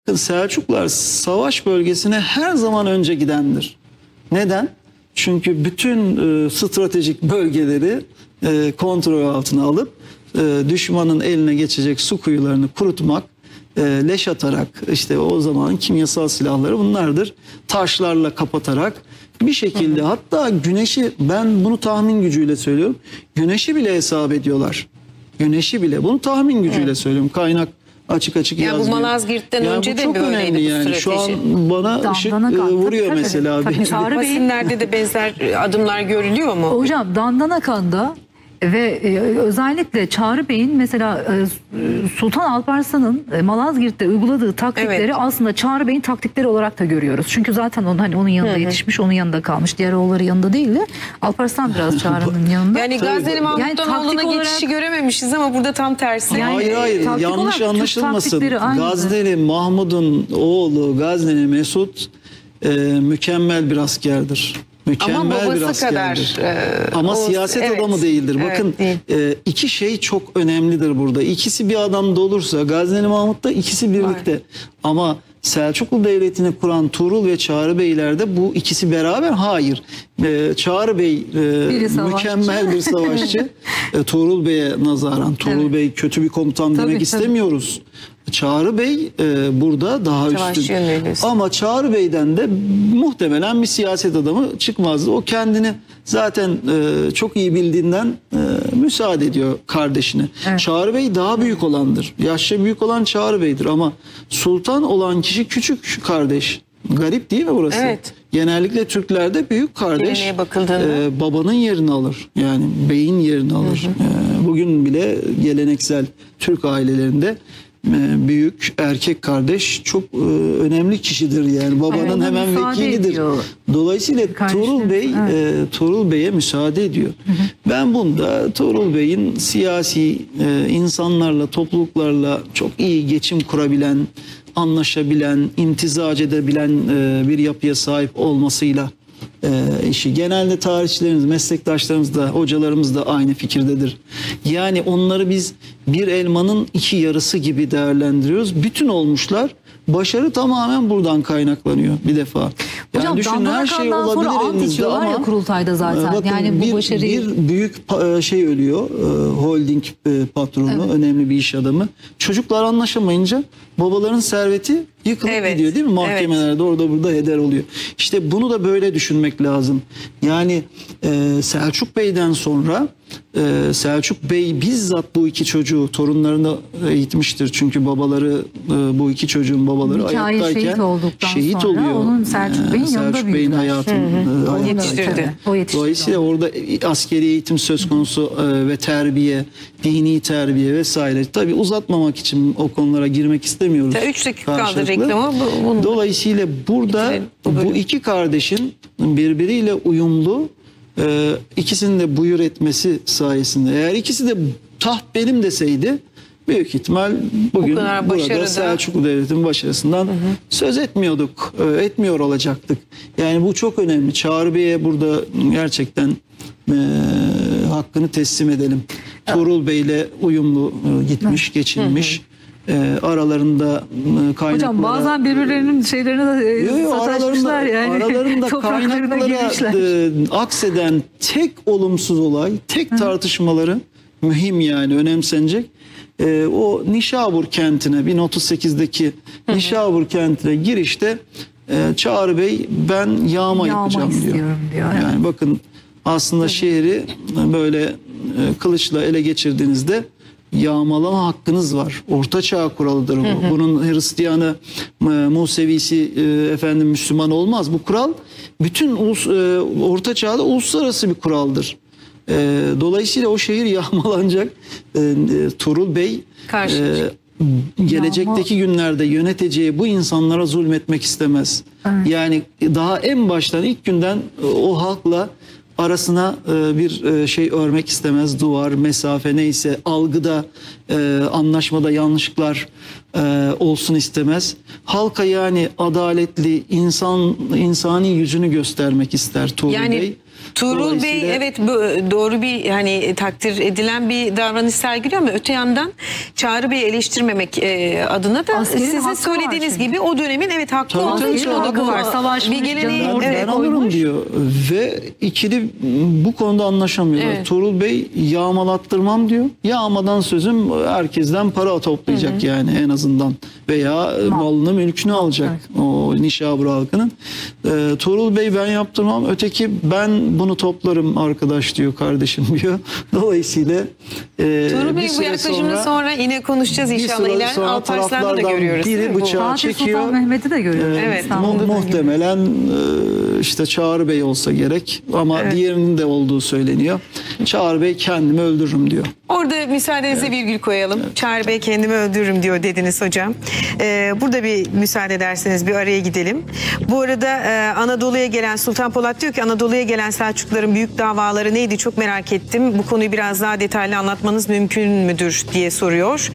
Selçuklular savaş bölgesine her zaman önce gidendir. Neden? Çünkü bütün stratejik bölgeleri kontrol altına alıp düşmanın eline geçecek su kuyularını kurutmak, leş atarak, işte o zamanın kimyasal silahları bunlardır. Taşlarla kapatarak bir şekilde, hatta güneşi, ben bunu tahmin gücüyle söylüyorum, güneşi bile hesap ediyorlar. Güneşi bile, bunu tahmin gücüyle söylüyorum. Kaynak açık yazmıyor. Bu Malazgirt'ten önce de böyleydi bu strateji. Şu an bana ışık vuruyor mesela. Basinlerde de benzer adımlar görülüyor mu? Hocam Dandanakan'da ve özellikle Çağrı Bey'in mesela Sultan Alparslan'ın Malazgirt'te uyguladığı taktikleri aslında Çağrı Bey'in taktikleri olarak da görüyoruz. Çünkü zaten onun yanında yetişmiş, onun yanında kalmış. Diğer oğulları yanında değildi. Alparslan biraz Çağrı'nın yanında. Yani Gazneli Mahmut'tan oğluna geçişi görememişiz ama burada tam tersi. Hayır, yanlış anlaşılmasın. Gazneli Mahmud'un oğlu Gazneli Mesut mükemmel bir askerdir. Mükemmel bir askerdir. Ama siyaset adamı değildir. Bakın iki şey çok önemlidir burada. İkisi bir adamda olursa, Gazneli Mahmut'ta ikisi birlikte. Ama Selçuklu Devleti'ni kuran Tuğrul ve Çağrı Beyler'de bu ikisi beraber hayır. Çağrı Bey mükemmel bir savaşçı. Tuğrul Bey'e nazaran. Tuğrul Bey kötü bir komutan demek istemiyoruz. Çağrı Bey burada daha üstün. Ama Çağrı Bey'den de muhtemelen bir siyaset adamı çıkmazdı. O kendini zaten çok iyi bildiğinden müsaade ediyor kardeşine. Çağrı Bey daha büyük olandır. Yaşça büyük olan Çağrı Bey'dir ama sultan olan kişi küçük kardeş. Garip değil mi burası? Evet. Genellikle Türklerde büyük kardeş babanın yerini alır. Yani beyin yerini alır. Bugün bile geleneksel Türk ailelerinde büyük erkek kardeş çok önemli kişidir, yani babanın hemen vekilidir. Ediyor. Dolayısıyla Tuğrul Bey'e müsaade ediyor. Ben bunda Tuğrul Bey'in siyasi insanlarla, topluluklarla çok iyi geçim kurabilen, anlaşabilen, imtizac edebilen bir yapıya sahip olmasıyla işi. Genelde tarihçilerimiz, meslektaşlarımız da, hocalarımız da aynı fikirdedir. Yani onları biz bir elmanın iki yarısı gibi değerlendiriyoruz. Bütün olmuşlar. Başarı tamamen buradan kaynaklanıyor bir defa. Yani hocam düşün, her şey olabilir elinizde ama kurultayda zaten. Bakın, yani bu başarıyı... bir büyük şey ölüyor. Holding patronu, önemli bir iş adamı. Çocuklar anlaşamayınca babaların serveti yıkılıp gidiyor değil mi? Mahkemelerde orada burada heder oluyor. İşte bunu da böyle düşünmek lazım. Yani Selçuk Bey'den sonra Selçuk Bey bizzat bu iki çocuğu, torunlarını eğitmiştir. Çünkü babaları, bu iki çocuğun babaları ayaktayken şehit oluyor. Onun Selçuk Bey'in hayatını yetiştirdi. Dolayısıyla orada askeri eğitim söz konusu ve terbiye, dini terbiye vesaire. Tabii uzatmamak için o konulara girmek istemiyoruz. 3 dakika kaldı reklama. Dolayısıyla burada bu iki kardeşin birbiriyle uyumlu, ikisinin de buyur etmesi sayesinde, eğer ikisi de taht benim deseydi büyük ihtimal bugün burada Selçuklu Devleti'nin başarısından söz etmiyorduk, etmiyor olacaktık. Yani bu çok önemli. Çağrı Bey'e burada gerçekten hakkını teslim edelim. Tuğrul Bey'le uyumlu gitmiş, geçinmiş. Aralarında kaynaklara... Hocam bazen birbirlerinin şeylerine de sataşmışlar yani. Aralarında kaynaklara akseden tek olumsuz olay, tek tartışmaları mühim, yani önemsenecek. O Nişabur kentine, 1038'deki Nişabur kentine girişte Çağrı Bey ben yağma yapacağım diyor. Yani bakın, aslında şehri böyle kılıçla ele geçirdiğinizde yağmalama hakkınız var. Orta çağ kuralıdır bu. Bunun Hristiyanı, Musevisi, Müslüman olmaz. Bu kural bütün Orta Çağ'da uluslararası bir kuraldır. Dolayısıyla o şehir yağmalanacak. Tuğrul Bey gelecekteki günlerde yöneteceği bu insanlara zulmetmek istemez. Yani daha en baştan, ilk günden o halkla arasına bir şey örmek istemez. Duvar, mesafe neyse, algıda, anlaşmada yanlışlıklar olsun istemez. Halka yani adaletli, insani yüzünü göstermek ister Tuğrul Bey. Tuğrul Bey evet doğru bir hani takdir edilen bir davranış sergiliyor ama öte yandan Çağrı Bey'i eleştirmemek adına da Askerin sizin söylediğiniz gibi o dönemin hakkı olduğu için o da var. Savaşmış, bir geleneği ben alırım diyor ve ikili bu konuda anlaşamıyorlar. Evet. Tuğrul Bey yağmalattırmam diyor. Yağmadan sözüm herkesten para toplayacak yani en azından veya malını mülkünü alacak o Nişabur halkının. Tuğrul Bey ben yaptırmam, öteki ben bunu toplarım arkadaş diyor, kardeşim diyor. Dolayısıyla Tuğrul Bey bu yaklaşımını sonra yine konuşacağız inşallah. İleride Alparslan'da da görüyoruz. Biri bıçağı çekiyor. Sultan Mehmet'i de görüyoruz. Evet. Muhtemelen işte Çağrı Bey olsa gerek ama diğerinin de olduğu söyleniyor. Çağrı Bey kendimi öldürürüm diyor. Orada müsaadenizle virgül koyalım. Çağrı Bey kendimi öldürürüm diyor dediniz hocam. Burada bir müsaade ederseniz bir araya gidelim. Bu arada Anadolu'ya gelen Sultan Polat diyor ki Anadolu'ya gelen Selçukluların büyük davaları neydi çok merak ettim. Bu konuyu biraz daha detaylı anlatmanız mümkün müdür diye soruyor.